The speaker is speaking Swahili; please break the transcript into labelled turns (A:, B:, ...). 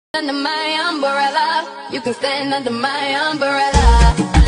A: Under my umbrella, you can stand under my umbrella.